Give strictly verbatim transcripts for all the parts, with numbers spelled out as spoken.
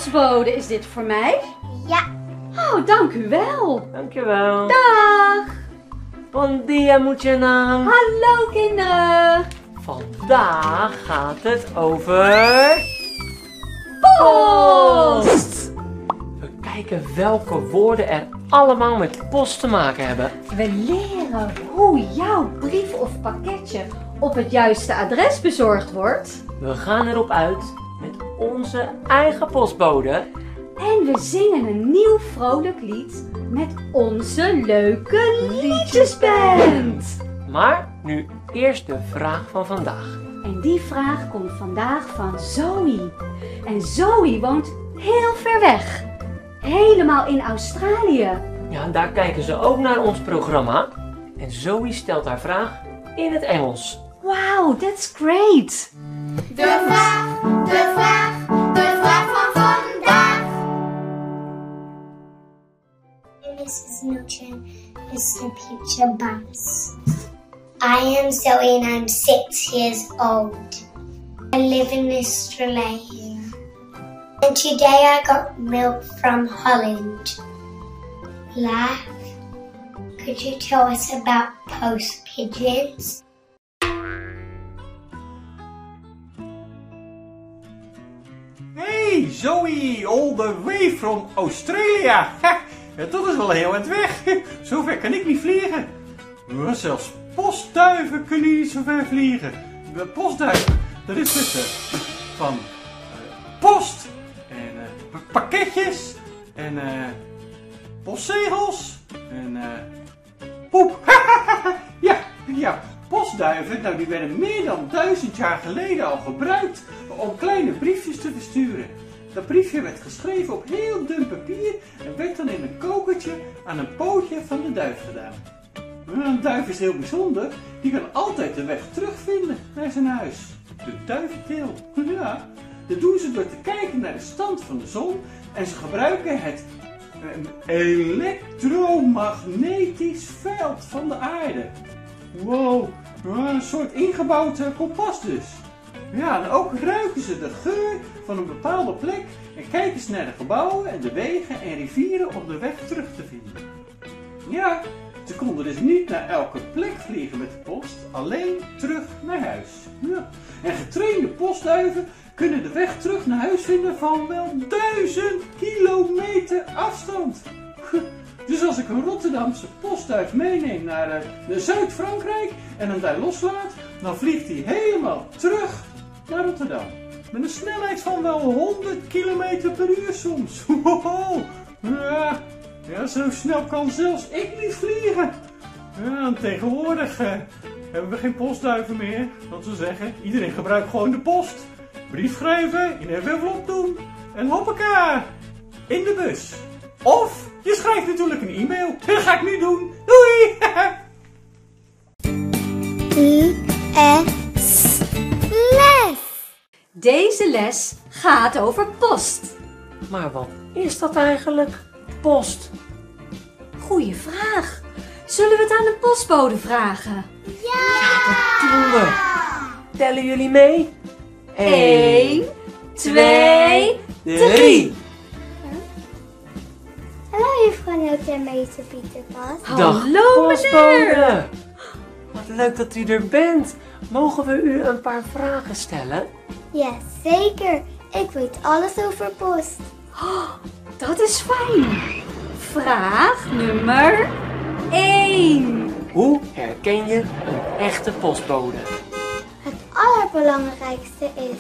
postbode, is dit voor mij? Ja. Oh, dank u wel. Dankjewel. Dag. Bon dia, Moetjena. Hallo kinderen. Vandaag gaat het over... Post. We kijken welke woorden er allemaal met post te maken hebben. We leren hoe jouw brief of pakketje op het juiste adres bezorgd wordt. We gaan erop uit met onze eigen postbode. En we zingen een nieuw vrolijk lied met onze leuke liedjesband. Maar nu eerst de vraag van vandaag. En die vraag komt vandaag van Zoe. En Zoe woont heel ver weg. Helemaal in Australië. Ja, daar kijken ze ook naar ons programma. En Zoe stelt haar vraag in het Engels. Wow, that's great. De vraag, de vraag, de vraag van vandaag. missus Newton is the future boss. I am Zoe and I'm six years old. I live in Australia. And today I got milk from Holland. Laugh. Could you tell us about post pigeons? Hey Zoe, all the way from Australia. Ha, dat is wel heel eind weg. Zo ver kan ik niet vliegen. Maar zelfs postduiven kunnen niet zo ver vliegen. De postduiven, dat is dus uh, van uh, post en uh, pakketjes en uh, postzegels en uh, poep. ja, ja, postduiven, nou die werden meer dan duizend jaar geleden al gebruikt om kleine briefjes te versturen. Dat briefje werd geschreven op heel dun papier en werd dan in een kokertje aan een pootje van de duif gedaan. Een duif is heel bijzonder, die kan altijd de weg terugvinden naar zijn huis. De duiventil. Ja, dat doen ze door te kijken naar de stand van de zon en ze gebruiken het elektromagnetisch veld van de aarde. Wow, een soort ingebouwd kompas dus. Ja, en ook ruiken ze de geur van een bepaalde plek en kijken ze naar de gebouwen en de wegen en rivieren om de weg terug te vinden. Ja, ze konden dus niet naar elke plek vliegen met de post, alleen terug naar huis. Ja. En getrainde postduiven kunnen de weg terug naar huis vinden van wel duizend kilometer afstand. Dus als ik een Rotterdamse postduif meeneem naar, uh, naar Zuid-Frankrijk en hem daar loslaat, dan vliegt hij helemaal terug naar Rotterdam. Met een snelheid van wel honderd kilometer per uur soms. Ja, ja, zo snel kan zelfs ik niet vliegen. Ja, en tegenwoordig uh, hebben we geen postduiven meer. Dat wil zeggen, iedereen gebruikt gewoon de post. Brief schrijven, in een envelop doen en hoppaka, in de bus. Of je schrijft natuurlijk een e-mail. Dat ga ik nu doen. Doei! I S les. Deze les gaat over post. Maar wat is dat eigenlijk? Post. Goeie vraag. Zullen we het aan de postbode vragen? Ja! Dat doen we. Tellen jullie mee? Eén, twee, drie. Hallo juffrouw Noot en meester Pieterpas. Dag, Hallo meneer. postbode. Wat leuk dat u er bent. Mogen we u een paar vragen stellen? Ja, zeker. Ik weet alles over post. Oh, dat is fijn. Vraag nummer één. Hoe herken je een echte postbode? Het allerbelangrijkste is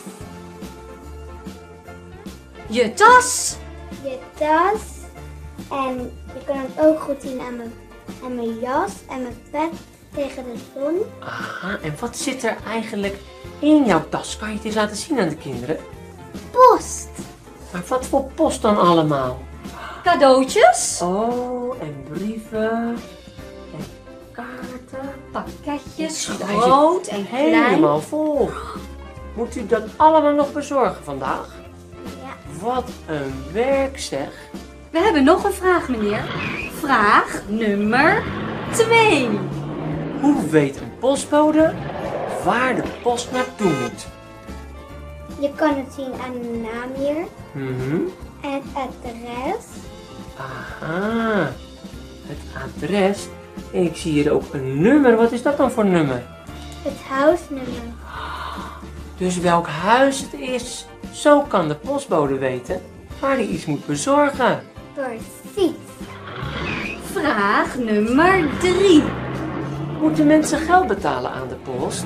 Je tas. je tas. En je kan het ook goed zien aan mijn, aan mijn jas en mijn pet tegen de zon. Aha, en wat zit er eigenlijk in jouw tas? Kan je het eens laten zien aan de kinderen? Post. Maar wat voor post dan allemaal? Cadeautjes. Oh, en brieven. En kaarten. Pakketjes, Hij zit groot en klein. helemaal vol. Moet u dat allemaal nog bezorgen vandaag? Ja. Wat een werk zeg. We hebben nog een vraag, meneer. Vraag nummer twee. Hoe weet een postbode waar de post naartoe moet? Je kan het zien aan de naam hier. Mhm. het adres. Aha, het adres. En ik zie hier ook een nummer. Wat is dat dan voor nummer? Het huisnummer. Dus welk huis het is. Zo kan de postbode weten waar hij iets moet bezorgen. Precies. Vraag nummer drie. Moeten mensen geld betalen aan de post?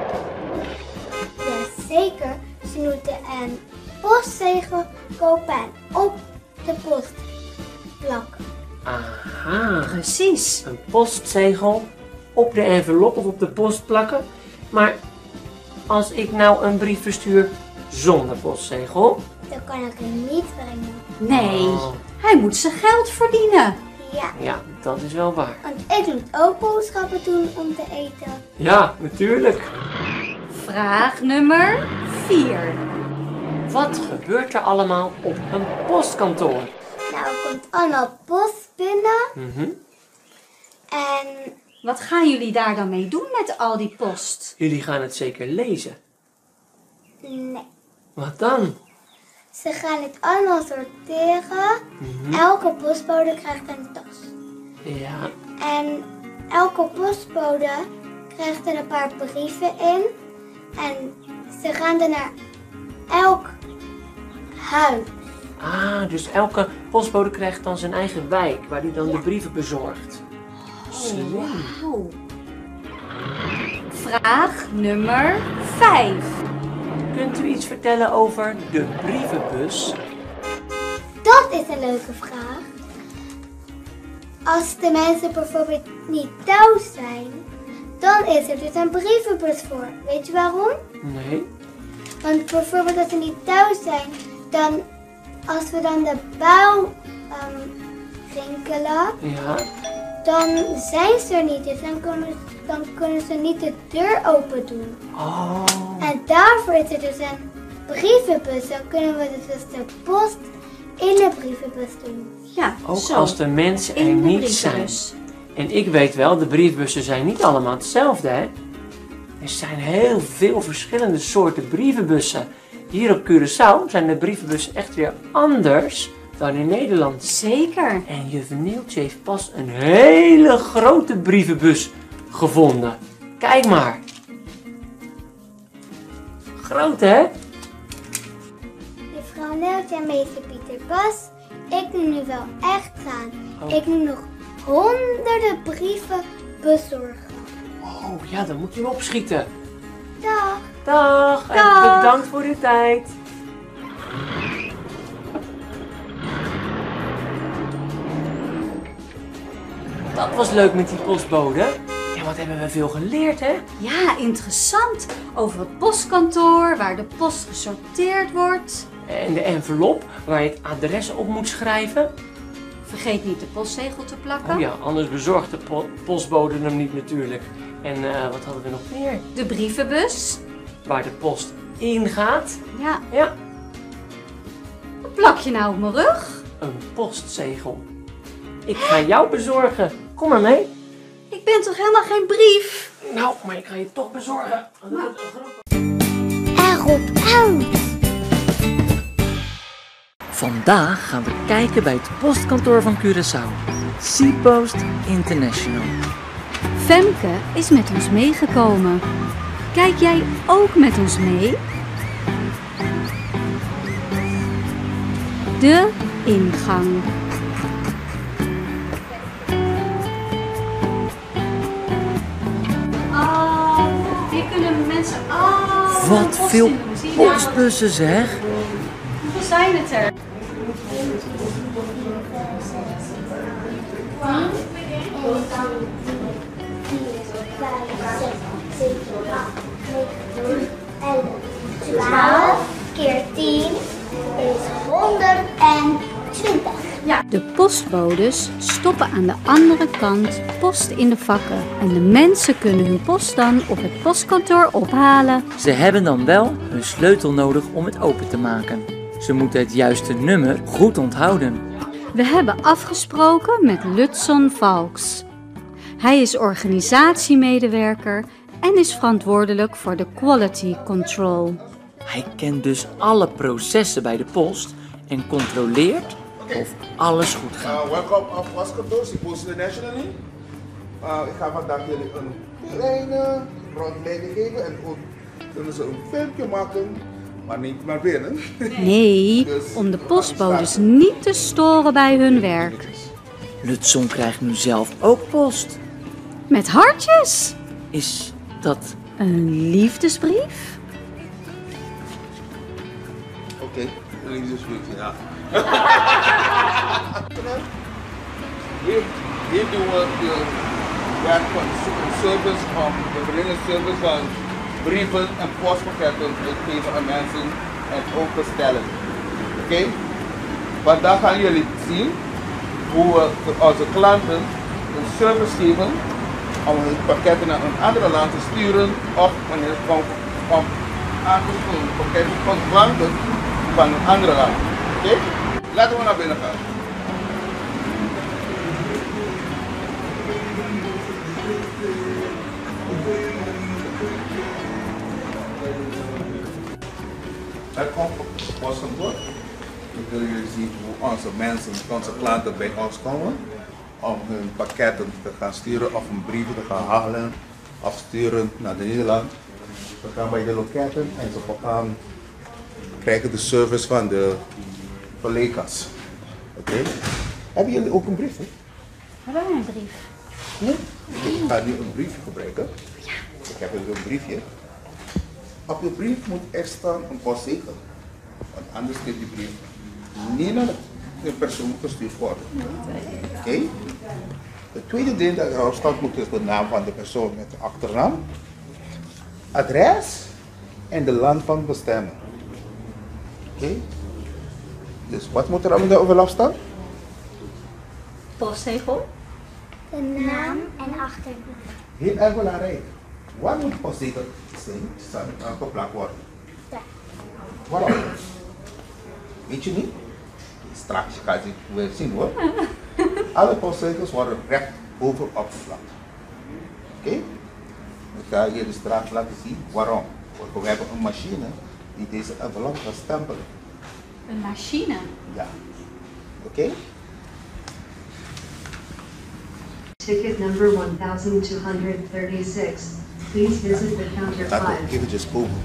Jazeker, ze moeten een postzegel kopen en op de post plakken. Aha, Precies. een postzegel op de envelop of op de post plakken. Maar als ik nou een brief verstuur zonder postzegel? Dan kan ik hem niet brengen. Nee, Oh. hij moet zijn geld verdienen. Ja, Ja, dat is wel waar. want ik moet ook boodschappen doen om te eten. Ja, natuurlijk. Vraag nummer vier. Wat gebeurt er allemaal op een postkantoor? Nou, er komt allemaal post binnen Mhm. en Wat gaan jullie daar dan mee doen met al die post? Jullie gaan het zeker lezen. nee. Wat dan? Ze gaan het allemaal sorteren. Elke postbode krijgt een tas. Ja, En elke postbode krijgt er een paar brieven in. En ze gaan dan naar elk huis. ah, dus elke postbode krijgt dan zijn eigen wijk waar hij dan de brieven bezorgt. Slim. Wauw. Vraag nummer vijf. Kunt u iets vertellen over de brievenbus? Dat is een leuke vraag. Als de mensen bijvoorbeeld niet thuis zijn, dan is er dus een brievenbus voor. Weet je waarom? Nee. Want bijvoorbeeld als ze niet thuis zijn, dan als we dan de bel um, rinkelen, Ja. dan zijn ze er niet. Dus dan kunnen, dan kunnen ze niet de deur open doen. Oh. En daarvoor is er dus een brievenbus. Dan kunnen we dus de post in de brievenbus doen. Ja, Ook zo. als de mensen er In de niet zijn. brievenbus. En ik weet wel, de briefbussen zijn niet allemaal hetzelfde, hè? Er zijn heel veel verschillende soorten brievenbussen. Hier op Curaçao zijn de brievenbussen echt weer anders dan in Nederland. Zeker. En juf Neeltje heeft pas een hele grote brievenbus gevonden. Kijk maar. Groot, hè? Juffrouw Neeltje en meester Pieter Bas, ik moet nu wel echt gaan. Oh. Ik moet nog honderden brieven bezorgen. Oh ja, dan moet je opschieten. Dag! Dag, en Dag. bedankt voor de tijd. Dat was leuk met die postbode. Ja, wat hebben we veel geleerd, hè? Ja, interessant. Over het postkantoor, waar de post gesorteerd wordt. En de envelop waar je het adres op moet schrijven. Vergeet niet de postzegel te plakken. Oh ja, anders bezorgt de po- postbode hem niet natuurlijk. En eh, wat hadden we nog meer? De brievenbus. Waar de post ingaat. Ja, Ja, wat plak je nou op mijn rug? een postzegel. Ik ga jou bezorgen. Kom maar mee. Ik ben toch helemaal geen brief? Nou, maar ik ga je toch bezorgen. Erop uit! Vandaag gaan we kijken bij het postkantoor van Curaçao. Seapost International. Femke is met ons meegekomen. Kijk jij ook met ons mee? De ingang. Oh, hier kunnen mensen allemaal Wat post veel in doen. Zie je daar? postbussen zeg! Hoeveel zijn het er? twaalf keer tien is honderdtwintig. De postbodes stoppen aan de andere kant post in de vakken. En de mensen kunnen hun post dan op het postkantoor ophalen. Ze hebben dan wel hun sleutel nodig om het open te maken. Ze moeten het juiste nummer goed onthouden. We hebben afgesproken met Lutson Valks. Hij is organisatiemedewerker en is verantwoordelijk voor de quality control. Hij kent dus alle processen bij de post en controleert of alles goed gaat. Uh, welkom op Postkantoor, Supposedly Nationally. Uh, ik ga vandaag jullie een kleine rondleiding geven en ook kunnen ze een filmpje maken, maar niet maar binnen. Nee, om de postbodes niet te storen bij hun werk. Lutzon krijgt nu zelf ook post. Met hartjes. Is dat Een liefdesbrief? Oké, okay. Liefdesbrief, ja. hier, hier doen we de werk van de service, om de brengen service van brieven en postpakketten uitgeven aan mensen en ook bestellen. Oké? Okay? Vandaag gaan jullie zien hoe we onze klanten een service geven om hun pakketten naar een andere land te sturen of wanneer het komt om aangesloten pakketten van klanten van een andere land. Oké? Okay? Laten we naar binnen gaan. Welkom op het postkantoor. Ik wil jullie zien hoe onze mensen, onze klanten bij ons komen om hun pakketten te gaan sturen of hun brieven te gaan halen of sturen naar Nederland. We gaan bij de loketten en ze gaan krijgen de service van de collega's. Oké? Okay. Hebben jullie ook een brief? Hè? Hebben wij een brief? Nee? Ik ga nu een briefje gebruiken. Ja. Ik heb hier een briefje. Op je brief moet echt staan een postzegel. Want anders kun die brief niet naar de persoon gestuurd worden. Oké? Okay? Het tweede ding dat erop staat moet is de naam van de persoon met de achternaam, adres en de land van bestemming. Oké? Okay? Dus wat moet er aan de overlap staan? Postzegel. De naam en achternaam. Heel erg belangrijk. Waar moet de postzegel zijn geplakt worden? Ja. Waarom? Weet je niet? Straks ga je het weer zien hoor. Alle postzegels worden recht over opgeplakt. Oké? Okay? Ik ga je dus straks laten zien waarom. Want we hebben een machine die deze envelop gaat stempelen. Een machine? Ja. Oké? Okay? Ticket number one thousand two hundred thirty-six. Please visit the counter Laten we five. eventjes komen.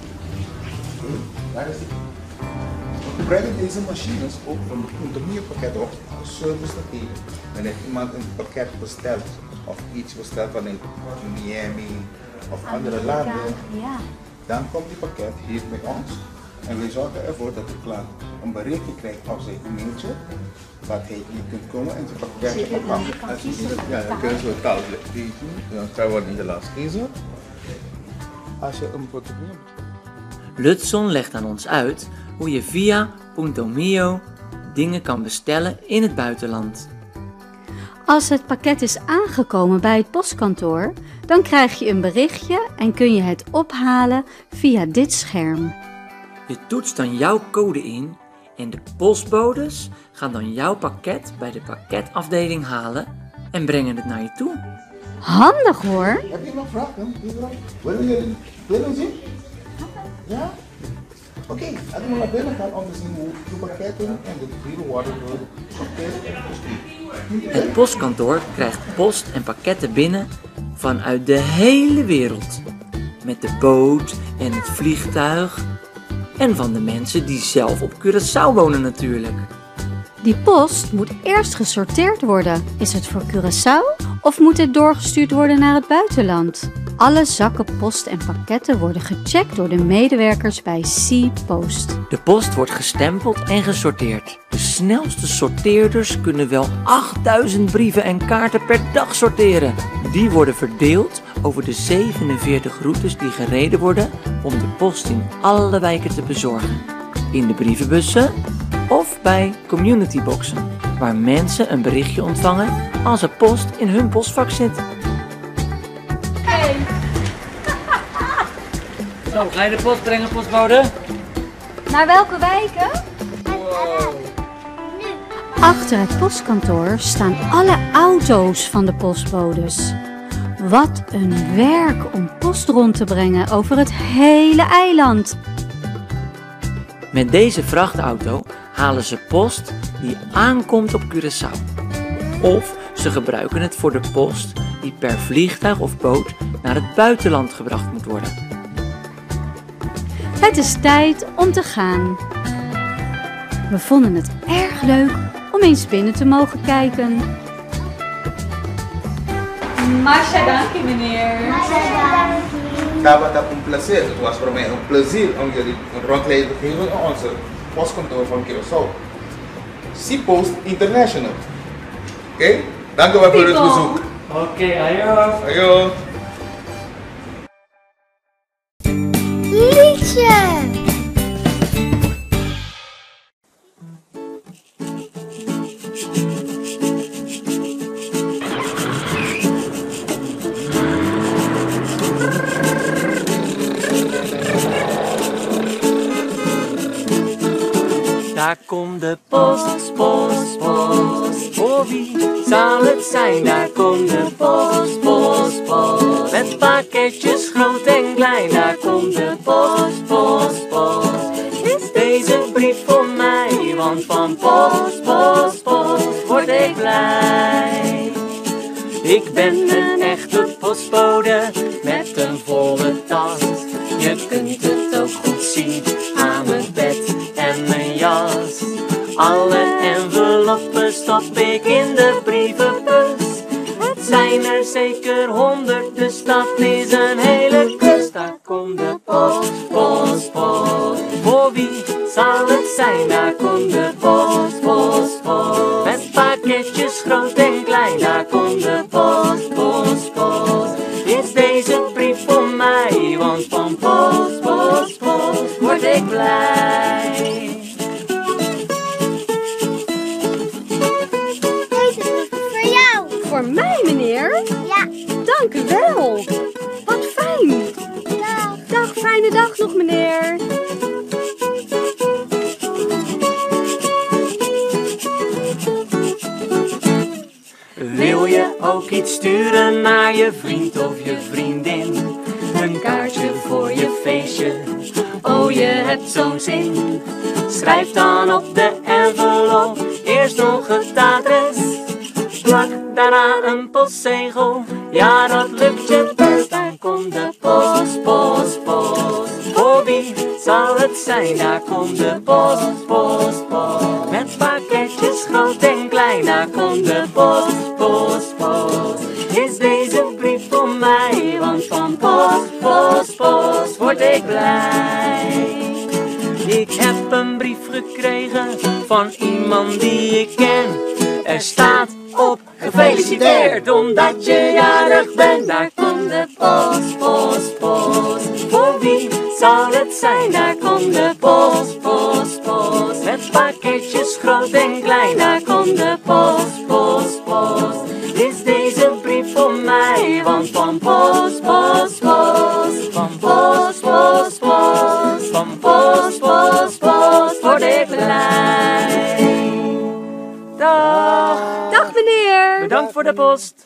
Daar is het. We gebruiken deze machines ook om onder meer pakketten op service te geven. Wanneer iemand een pakket bestelt of iets bestelt vanuit Miami of andere landen, Ja. dan komt die pakket hier bij ons en wij zorgen ervoor dat de klant een berichtje krijgt op zijn e-mailtje dat hij hier kunt komen en zijn pakketje ophalen. Ja, dan kunnen we taal kiezen, dan kan we Nederlands kiezen. Als je een portemonnee Lutzon legt aan ons uit hoe je via Punto Mio dingen kan bestellen in het buitenland. Als het pakket is aangekomen bij het postkantoor, dan krijg je een berichtje en kun je het ophalen via dit scherm. Je toetst dan jouw code in en de postbodes gaan dan jouw pakket bij de pakketafdeling halen en brengen het naar je toe. Handig hoor! Heb je nog vragen? Willen jullie willen zien? Ja? Oké, okay, laten we naar binnen gaan om te zien hoe de pakketten en de brieven worden gesorteerd en gestuurd. Het postkantoor krijgt post en pakketten binnen vanuit de hele wereld. Met de boot en het vliegtuig en van de mensen die zelf op Curaçao wonen natuurlijk. Die post moet eerst gesorteerd worden. Is het voor Curaçao of moet het doorgestuurd worden naar het buitenland? Alle zakken post en pakketten worden gecheckt door de medewerkers bij C-Post. De post wordt gestempeld en gesorteerd. De snelste sorteerders kunnen wel achtduizend brieven en kaarten per dag sorteren. Die worden verdeeld over de zevenenveertig routes die gereden worden om de post in alle wijken te bezorgen. In de brievenbussen of bij communityboxen, waar mensen een berichtje ontvangen als er post in hun postvak zit. Hey. Zo, ga je de post brengen, postbode? Naar welke wijken? Achter het postkantoor staan alle auto's van de postbodes. Wat een werk om post rond te brengen over het hele eiland. Met deze vrachtauto halen ze post die aankomt op Curaçao. Of ze gebruiken het voor de post die per vliegtuig of boot naar het buitenland gebracht moet worden. Het is tijd om te gaan. We vonden het erg leuk om eens binnen te mogen kijken. Masha, dank je meneer. Daarbij dat een plezier. Het was voor mij een plezier om jullie een rondleiding te geven in onze postkantoor van Curaçao. SeaPost International. Oké, okay? Dank u wel voor het bezoek. Oké, okay, ayo. Ayo. Liedje! Daar komt de post, post, post. Voor wie zal het zijn? Daar komt de post, post, post. Met pakketjes groot en klein. Daar komt de post, post, post. Is deze brief voor mij? Want van post, post, post word ik blij. Ik ben een echte postbode met een volle tas. Je kunt het ook goed zien aan mijn bed en mijn jas. Alle enveloppen stop ik in de brievenbus. Het zijn er zeker honderd, dus dat is een hele klus. Daar komt de post, post, post. Voor wie zal het zijn? Daar komt de post, post, post. Met pakketjes groot en klein. Daar komt de post, post, post. Is deze brief voor mij? Want van post, post, post word ik blij. Voor jou. Voor mij meneer? Ja. Dank u wel. Wat fijn. Dag. Dag, fijne dag nog meneer. Wil je ook iets sturen naar je vriend of je vriendin? Een kaartje voor je feestje, oh je hebt zo'n zin. Schrijf dan op de envelop eerst nog het adres. Plak daarna een postzegel, ja dat lukt je best. Dan komt de post, post, post. Voor wie zal het zijn? Daar komt de post, post, post. Met pakketjes groot en klein. Daar komt de post, post, post. Is deze brief voor mij? Want van post, post, post word ik blij. Ik heb een brief gekregen van iemand die ik ken. Er staat op gefeliciteerd omdat je jarig bent. Daar komt de post, post, post. Voor wie zal het zijn? Daar komt de post, post, post. Met pakketjes groot en klein. Daar komt de post, post, post. Is deze brief voor mij? Want van post, post, post. Van post, post, post. Van post, post, post word ik blij. Dag. Dag meneer. Bedankt voor de post.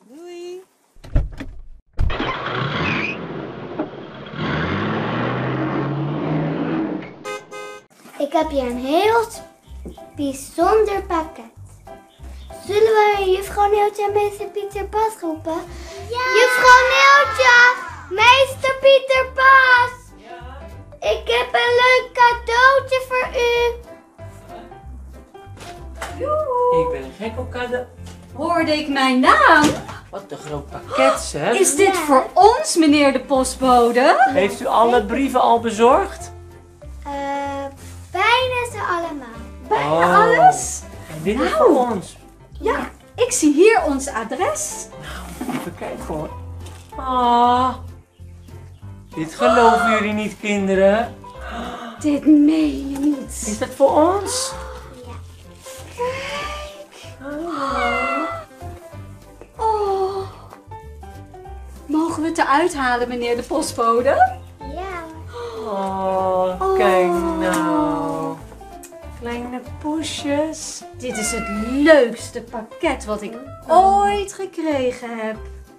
Ik heb hier een heel bijzonder pakket. Zullen we juffrouw Neeltje en meester Pieter Pas roepen? Ja! Juffrouw Neeltje! Meester Pieter Pas! Ja? Ik heb een leuk cadeautje voor u. Ik ben gek op cadeau. Hoorde ik mijn naam? Wat een groot pakket zeg. Is dit voor ons meneer de postbode? Heeft u alle brieven al bezorgd? Uh, bijna ze allemaal. Bijna Oh. alles? En dit is Nou. voor ons. Ja, ik zie hier ons adres. Even kijken hoor. Ah. Dit geloven jullie niet, kinderen. Dit meen je niet. Is dat voor ons? Oh. Mogen we het eruit halen, meneer de postbode? Ja. Oh, kijk nou. Kleine poesjes. Dit is het leukste pakket wat ik ooit gekregen heb.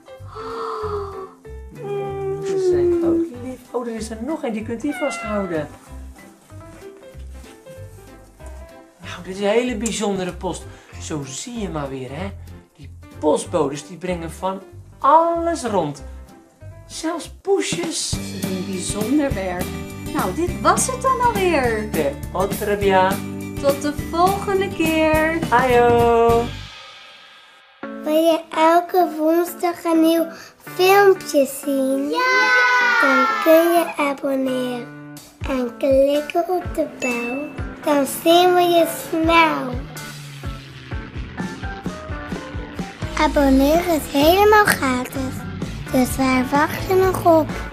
Ze zijn ook lief. Oh, er is er nog een. Die kunt u vasthouden. dit is een hele bijzondere post. Zo zie je maar weer, hè. Die postbodes die brengen van alles rond. Zelfs poesjes. Ze doen bijzonder werk. Nou, dit was het dan alweer. De Otrabia. Tot de volgende keer. Ajo. Wil je elke woensdag een nieuw filmpje zien? Ja! Dan kun je abonneren. En klikken op de bel. Dan zien we je snel. Abonneren is helemaal gratis. Dus waar wacht je nog op?